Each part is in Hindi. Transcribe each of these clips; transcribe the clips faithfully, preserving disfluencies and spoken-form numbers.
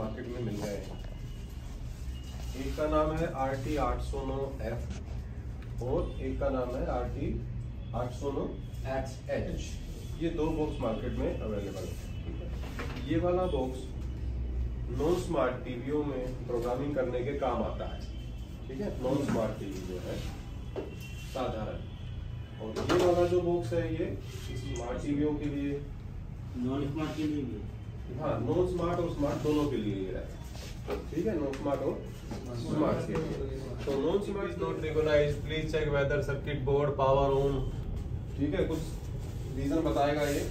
मार्केट में मिल गए हैं। एक का नाम है आर टी आठ सौ नौ एफ और एक का नाम है आर टी आठ सौ नौ एच। ये दो बॉक्स मार्केट में अवेलेबल है। ये वाला बॉक्स नॉन स्मार्ट टीवियों में प्रोग्रामिंग करने के काम आता है। ठीक है, नॉन स्मार्ट टीवी जो है साधारण। और ये वाला जो बॉक्स है ये स्मार्ट टीवियों के लिए, नॉन स्मार्ट के लिए भी। हाँ, नॉन स्मार्ट और स्मार्ट दोनों के लिए ये है। ठीक है, नॉन स्मार्ट और स्मार्ट के लिए। तो non smart not recognised, please check whether circuit board power on. ठीक है, कुछ रीजन बताएगा ये।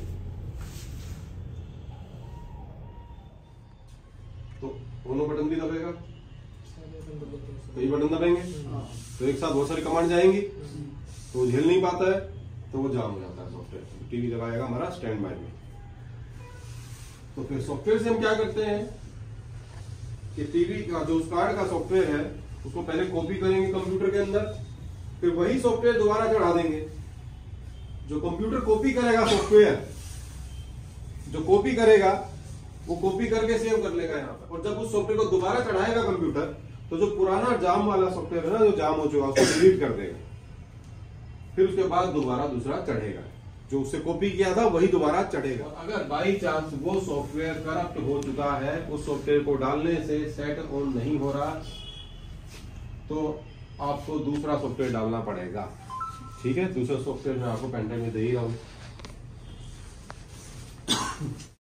तो दोनों बटन भी दबेगा, कई बटन दबेंगे तो एक साथ बहुत सारी कमांड जाएंगी, तो वो झेल नहीं पाता है, तो वो जाम हो जाता है सॉफ्टवेयर। टीवी लगाएगा हमारा स्टैंड बाय में। तो फिर सॉफ्टवेयर से हम क्या करते हैं कि टीवी का जो उस कार्ड का सॉफ्टवेयर है उसको पहले कॉपी करेंगे कंप्यूटर के अंदर, फिर वही सॉफ्टवेयर दोबारा चढ़ा देंगे। जो कंप्यूटर कॉपी करेगा सॉफ्टवेयर, जो कॉपी करेगा वो कॉपी करके सेव कर लेगा यहाँ पर। और जब उस सॉफ्टवेयर को दोबारा चढ़ाएगा कंप्यूटर, तो जो पुराना जाम वाला सॉफ्टवेयर है ना, जो जाम हो चुका उसको डिलीट कर देगा। फिर उसके बाद दोबारा दूसरा चढ़ेगा, जो उससे कॉपी किया था वही दोबारा चढ़ेगा। अगर बाई चांस वो सॉफ्टवेयर करप्ट हो चुका है, उस सॉफ्टवेयर को डालने से सेट ऑन नहीं हो रहा, तो आपको दूसरा सॉफ्टवेयर डालना पड़ेगा। ठीक है, दूसरा सॉफ्टवेयर मैं आपको पेन ड्राइव में दे ही रहा हूं।